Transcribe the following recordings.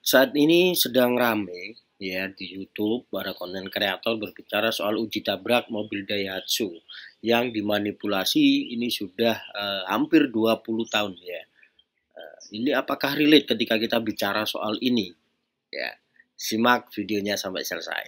Saat ini sedang rame ya di YouTube para konten kreator berbicara soal uji tabrak mobil Daihatsu yang dimanipulasi ini sudah hampir 20 tahun ya. Ini apakah relate ketika kita bicara soal ini? Ya, simak videonya sampai selesai.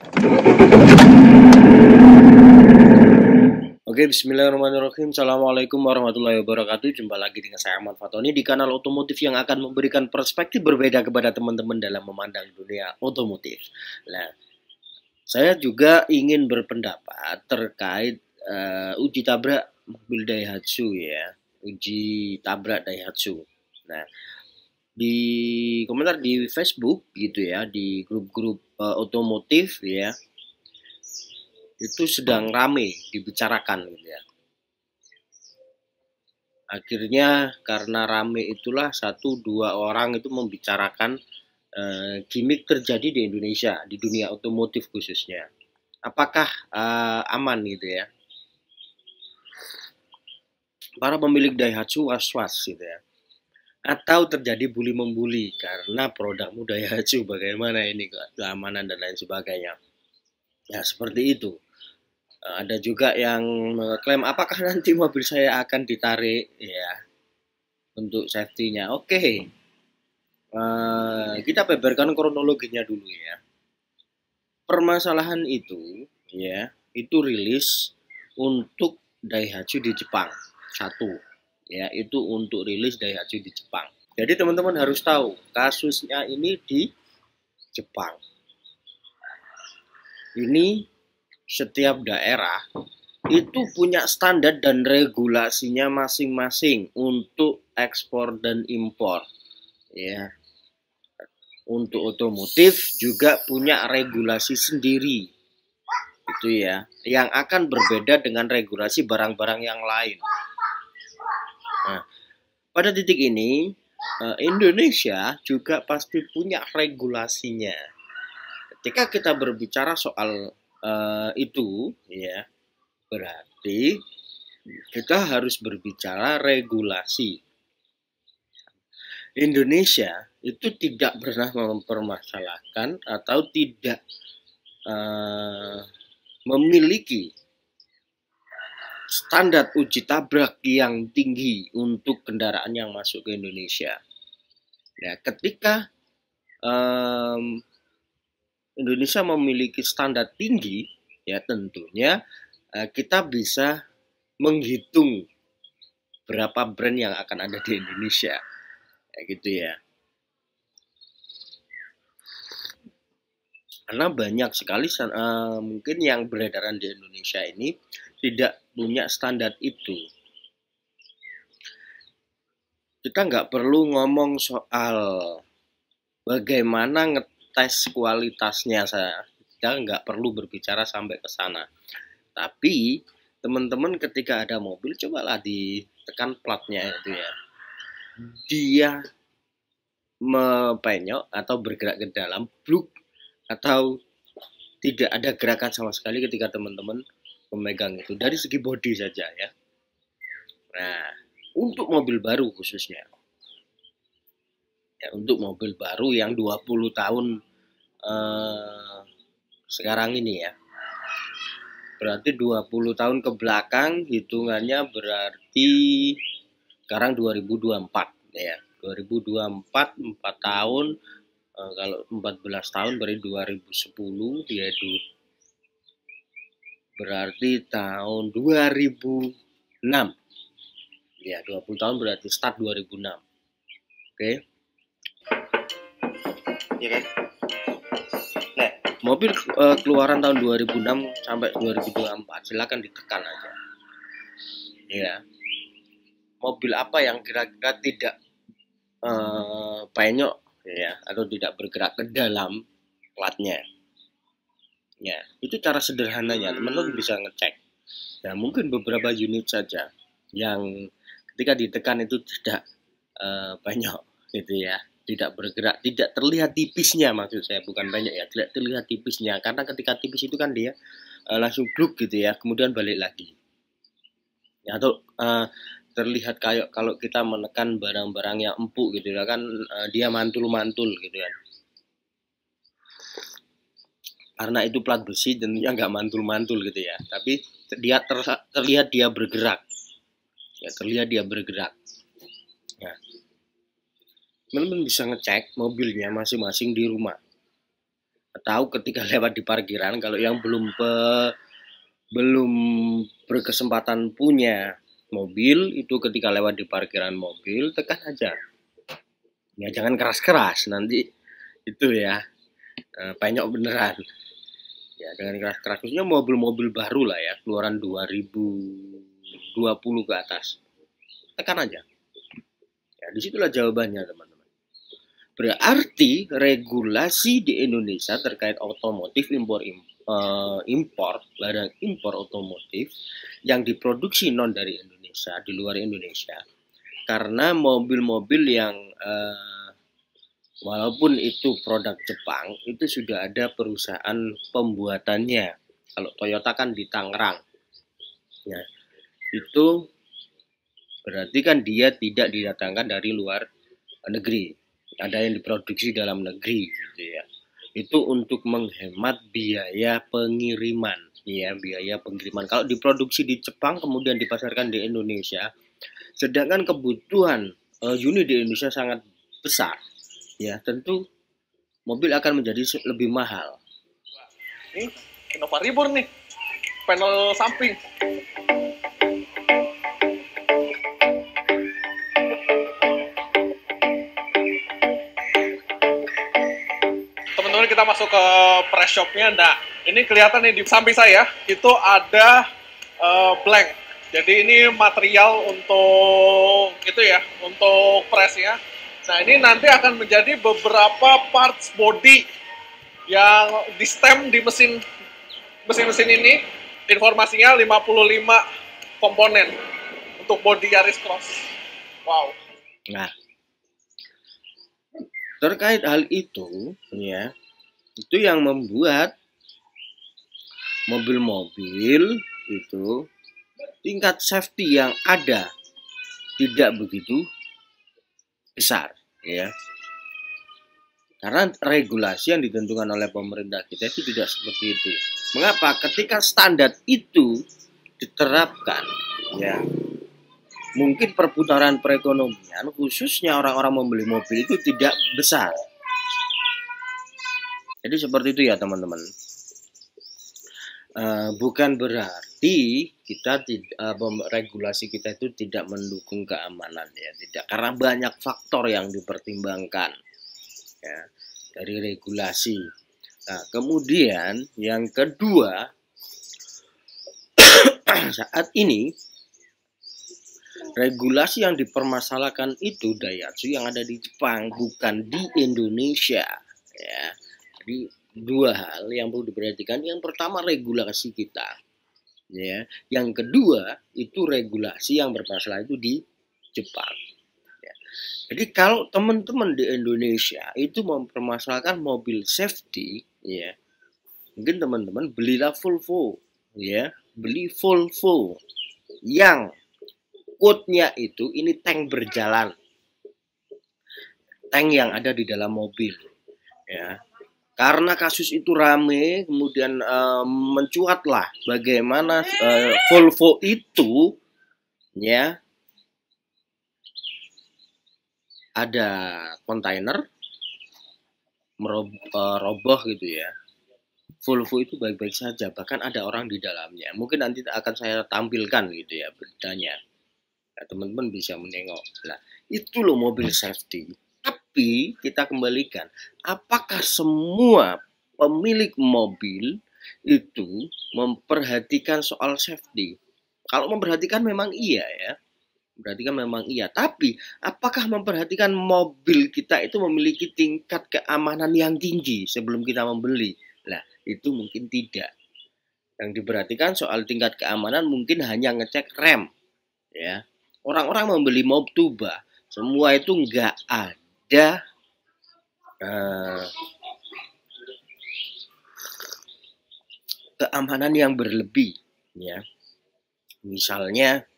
Oke, bismillahirrahmanirrahim. Assalamualaikum warahmatullahi wabarakatuh. Jumpa lagi dengan saya Ahmad Fatoni di kanal otomotif yang akan memberikan perspektif berbeda kepada teman-teman dalam memandang dunia otomotif. Nah, saya juga ingin berpendapat terkait uji tabrak mobil Daihatsu ya. Uji tabrak Daihatsu. Nah, di komentar di Facebook gitu ya, di grup-grup otomotif ya, itu sedang rame dibicarakan gitu ya. Akhirnya karena rame itulah 1-2 orang itu membicarakan gimmick terjadi di Indonesia, di dunia otomotif khususnya. Apakah aman gitu ya? Para pemilik Daihatsu was-was gitu ya. Atau terjadi bully-membuli karena produkmu Daihatsu, bagaimana ini keamanan dan lain sebagainya. Ya seperti itu. Ada juga yang mengklaim apakah nanti mobil saya akan ditarik ya untuk safety-nya. Oke. Kita beberkan kronologinya dulu ya. Permasalahan itu ya, itu rilis untuk Daihatsu di Jepang. Satu, ya, itu untuk rilis Daihatsu di Jepang. Jadi teman-teman harus tahu kasusnya ini di Jepang. Ini setiap daerah itu punya standar dan regulasinya masing-masing untuk ekspor dan impor. Ya. Untuk otomotif juga punya regulasi sendiri. Itu ya, yang akan berbeda dengan regulasi barang-barang yang lain. Nah, pada titik ini Indonesia juga pasti punya regulasinya. Ketika kita berbicara soal itu ya, berarti kita harus berbicara regulasi. Indonesia itu tidak pernah mempermasalahkan atau tidak memiliki standar uji tabrak yang tinggi untuk kendaraan yang masuk ke Indonesia. Nah, ketika Indonesia memiliki standar tinggi, ya tentunya kita bisa menghitung berapa brand yang akan ada di Indonesia, ya gitu ya. Karena banyak sekali mungkin yang beredaran di Indonesia ini tidak punya standar itu. Kita nggak perlu ngomong soal bagaimana ngetes kualitasnya, kita nggak perlu berbicara sampai ke sana. Tapi teman-teman ketika ada mobil, cobalah ditekan platnya itu ya. Dia mepenyok atau bergerak ke dalam bluk atau tidak ada gerakan sama sekali ketika teman-teman memegang itu dari segi bodi saja ya. Nah, untuk mobil baru khususnya. Ya, untuk mobil baru yang 20 tahun sekarang ini ya. Berarti 20 tahun ke belakang hitungannya berarti sekarang 2024 ya. 2024 4 tahun, kalau 14 tahun berarti 2010 yaitu berarti tahun 2006. Ya, 20 tahun berarti start 2006. Oke. Ya kan? Nah, mobil keluaran tahun 2006 sampai 2024 silakan ditekan aja. Ya. Mobil apa yang kira-kira tidak penyok ya atau tidak bergerak ke dalam platnya? Ya, itu cara sederhananya. Teman-teman bisa ngecek. Ya, mungkin beberapa unit saja yang ketika ditekan itu tidak banyak gitu ya, tidak bergerak, tidak terlihat tipisnya, maksud saya bukan banyak ya, tidak terlihat tipisnya, karena ketika tipis itu kan dia langsung bluk gitu ya, kemudian balik lagi ya, atau terlihat kayak kalau kita menekan barang-barang yang empuk gitu ya kan, dia mantul-mantul gitu kan karena itu plat besi tentunya nggak mantul-mantul gitu ya, tapi dia terlihat dia bergerak ya, terlihat dia bergerak. Nah, teman-teman bisa ngecek mobilnya masing-masing di rumah atau ketika lewat di parkiran. Kalau yang belum berkesempatan punya mobil, itu ketika lewat di parkiran mobil tekan aja ya, jangan keras-keras nanti itu ya, penyok beneran ya, dengan keras-keras. Khususnya mobil-mobil baru lah ya, keluaran 2020 ke atas, tekan aja ya. Disitulah jawabannya teman-teman. Berarti regulasi di Indonesia terkait otomotif impor barang impor otomotif yang diproduksi non dari Indonesia, di luar Indonesia, karena mobil-mobil yang walaupun itu produk Jepang, itu sudah ada perusahaan pembuatannya. Kalau Toyota kan di Tangerang ya, itu berarti kan dia tidak didatangkan dari luar negeri, ada yang diproduksi dalam negeri gitu ya. Itu untuk menghemat biaya pengiriman ya, biaya pengiriman. Kalau diproduksi di Jepang kemudian dipasarkan di Indonesia, sedangkan kebutuhan unit di Indonesia sangat besar ya, tentu mobil akan menjadi lebih mahal. Ini Innova Reborn nih, panel samping. Teman-teman, kita masuk ke press shop-nya. Nah, ini kelihatan nih di samping saya itu ada blank. Jadi ini material untuk itu ya, untuk pressnya. Nah, ini nanti akan menjadi beberapa parts body yang di stem di mesin ini. Informasinya 55 komponen untuk body Yaris Cross. Wow. Nah, terkait hal itu ya, itu yang membuat mobil-mobil itu tingkat safety yang ada tidak begitu besar ya, karena regulasi yang ditentukan oleh pemerintah kita itu tidak seperti itu. Mengapa? Ketika standar itu diterapkan ya, mungkin perputaran perekonomian khususnya orang-orang membeli mobil itu tidak besar. Jadi seperti itu ya teman-teman. Bukan berarti kita regulasi kita itu tidak mendukung keamanan ya, tidak, karena banyak faktor yang dipertimbangkan ya dari regulasi. Nah, kemudian yang kedua, saat ini regulasi yang dipermasalahkan itu Daihatsu yang ada di Jepang, bukan di Indonesia ya. Jadi dua hal yang perlu diperhatikan. Yang pertama regulasi kita ya, yang kedua itu regulasi yang bermasalah itu di Jepang ya. Jadi kalau teman-teman di Indonesia itu mempermasalahkan mobil safety ya, mungkin teman-teman belilah Volvo ya, beli Volvo yang code-nya itu ini tank berjalan, tank yang ada di dalam mobil ya. Karena kasus itu rame, kemudian mencuatlah bagaimana Volvo itu ya ada kontainer roboh gitu ya. Volvo itu baik-baik saja, bahkan ada orang di dalamnya. Mungkin nanti akan saya tampilkan gitu ya beritanya. Nah, teman-teman bisa menengok. Nah, itu loh mobil safety. Tapi kita kembalikan, apakah semua pemilik mobil itu memperhatikan soal safety? Kalau memperhatikan memang iya ya, memperhatikan memang iya. Tapi apakah memperhatikan mobil kita itu memiliki tingkat keamanan yang tinggi sebelum kita membeli? Nah, itu mungkin tidak. Yang diperhatikan soal tingkat keamanan mungkin hanya ngecek rem ya. Orang-orang membeli mobil tuba, semua itu nggak ada keamanan yang berlebih ya. Misalnya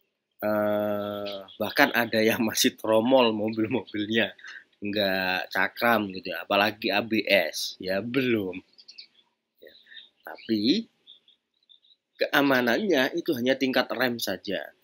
bahkan ada yang masih tromol mobil-mobilnya, nggak cakram gitu ya, apalagi ABS ya belum Tapi keamanannya itu hanya tingkat rem saja.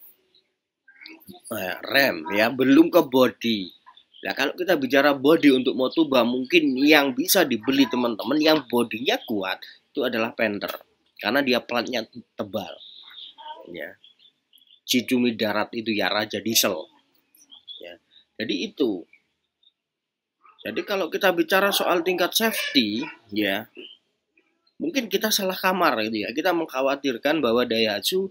Rem ya, belum ke body. Nah, kalau kita bicara body untuk Motuba, mungkin yang bisa dibeli teman-teman yang bodinya kuat itu adalah Panther, karena dia platnya tebal. Ya, Cicumi darat itu ya raja diesel. Ya, jadi itu. Jadi kalau kita bicara soal tingkat safety, ya mungkin kita salah kamar gitu ya. Kita mengkhawatirkan bahwa Daihatsu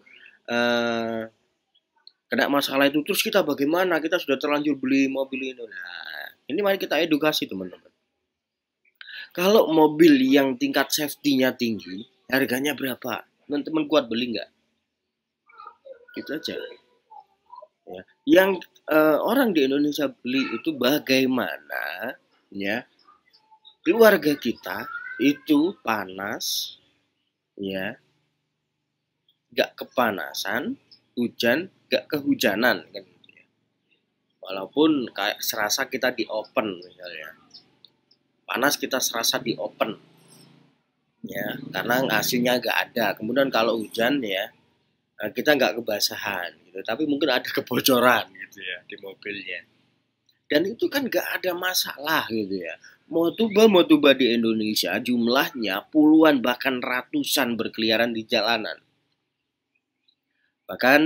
kena masalah itu, terus kita bagaimana? Kita sudah terlanjur beli mobil ini. Nah, ini mari kita edukasi teman-teman. Kalau mobil yang tingkat safety-nya tinggi, harganya berapa? Teman-teman kuat beli nggak? Gitu aja. Ya. Yang orang di Indonesia beli itu bagaimana ya keluarga kita itu panas, ya, nggak kepanasan, hujan nggak kehujanan kan, ya. Walaupun kayak serasa kita di open misalnya, panas kita serasa di open, ya, karena AC-nya nggak ada. Kemudian kalau hujan ya kita nggak kebasahan, gitu. Tapi mungkin ada kebocoran gitu ya di mobilnya. Dan itu kan nggak ada masalah gitu ya. Motuba di Indonesia jumlahnya puluhan bahkan ratusan berkeliaran di jalanan. Bahkan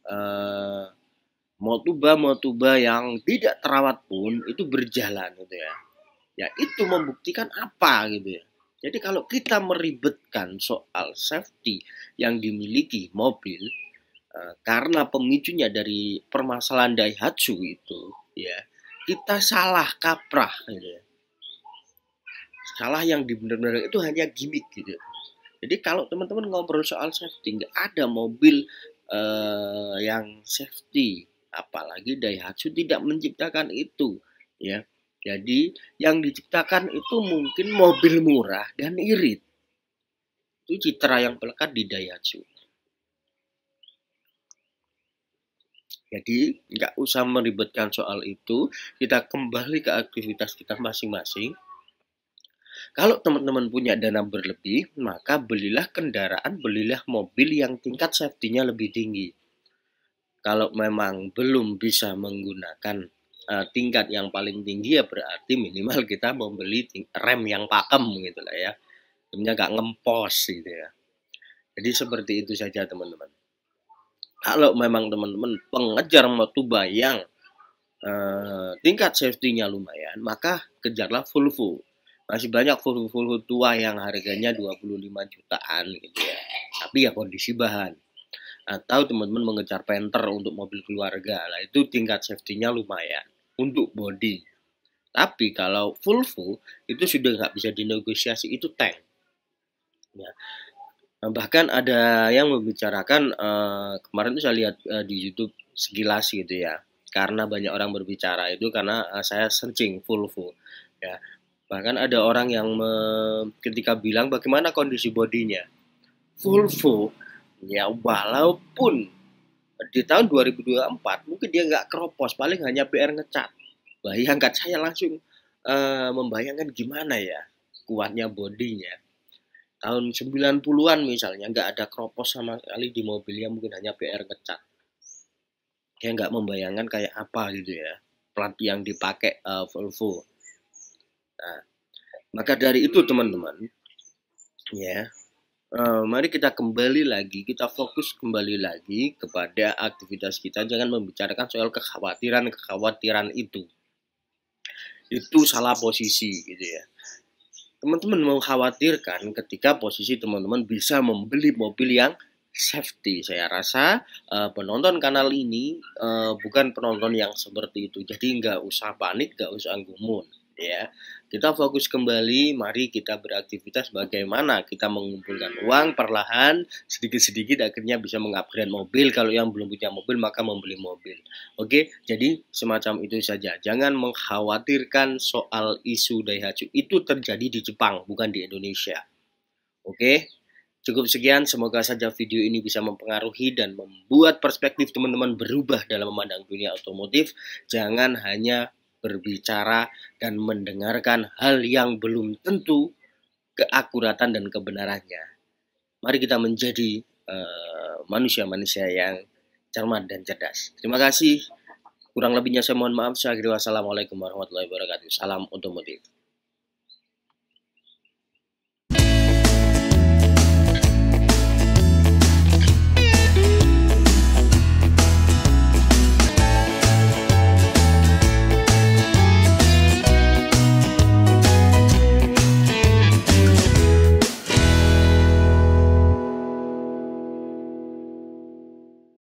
motuba yang tidak terawat pun itu berjalan gitu ya. Ya itu membuktikan apa gitu ya. Jadi kalau kita meribetkan soal safety yang dimiliki mobil karena pemicunya dari permasalahan Daihatsu itu, ya kita salah kaprah gitu ya. Salah yang benar-benar itu hanya gimmick gitu. Jadi kalau teman-teman ngobrol soal safety, nggak ada mobil yang safety, apalagi Daihatsu tidak menciptakan itu, ya. Jadi yang diciptakan itu mungkin mobil murah dan irit. Itu citra yang melekat di Daihatsu. Jadi nggak usah meribetkan soal itu, kita kembali ke aktivitas kita masing-masing. Kalau teman-teman punya dana berlebih, maka belilah kendaraan, belilah mobil yang tingkat safety-nya lebih tinggi. Kalau memang belum bisa menggunakan tingkat yang paling tinggi, ya berarti minimal kita membeli rem yang pakem gitu lah ya. Remnya nggak ngempos gitu ya. Jadi seperti itu saja teman-teman. Kalau memang teman-teman pengejar Motuba yang tingkat safety-nya lumayan, maka kejarlah Volvo. Masih banyak Volvo tua yang harganya 25 jutaan gitu ya. Tapi ya kondisi bahan. Atau teman-teman mengejar Panther untuk mobil keluarga. Lah itu tingkat safety-nya lumayan untuk body. Tapi kalau Volvo itu sudah nggak bisa dinegosiasi, itu tank. Ya. Bahkan ada yang membicarakan kemarin tuh saya lihat di YouTube sekilas gitu ya, karena banyak orang berbicara itu karena saya searching Volvo ya. Bahkan ada orang yang ketika bilang bagaimana kondisi bodinya Volvo ya, walaupun di tahun 2024 mungkin dia nggak keropos, paling hanya PR ngecat. Bayangkan, saya langsung membayangkan gimana ya kuatnya bodinya tahun 90-an misalnya, nggak ada kropos sama sekali di mobilnya, mungkin hanya PR ngecat. Dia nggak membayangkan kayak apa gitu ya plat yang dipakai Volvo. Nah, maka dari itu teman-teman ya, mari kita kembali lagi, kita fokus kembali lagi kepada aktivitas kita. Jangan membicarakan soal kekhawatiran itu salah posisi gitu ya. Teman-teman mengkhawatirkan ketika posisi teman-teman bisa membeli mobil yang safety. Saya rasa penonton kanal ini bukan penonton yang seperti itu. Jadi nggak usah panik, nggak usah gumun. Ya, kita fokus kembali. Mari kita beraktivitas bagaimana kita mengumpulkan uang perlahan, sedikit-sedikit akhirnya bisa mengupgrade mobil. Kalau yang belum punya mobil maka membeli mobil. Oke, jadi semacam itu saja. Jangan mengkhawatirkan soal isu Daihatsu, itu terjadi di Jepang, bukan di Indonesia. Oke, cukup sekian. Semoga saja video ini bisa mempengaruhi dan membuat perspektif teman-teman berubah dalam memandang dunia otomotif. Jangan hanya berbicara dan mendengarkan hal yang belum tentu keakuratan dan kebenarannya. Mari kita menjadi manusia-manusia yang cermat dan cerdas. Terima kasih. Kurang lebihnya saya mohon maaf. Saya akhiri wassalamualaikum warahmatullahi wabarakatuh. Salam otomotif.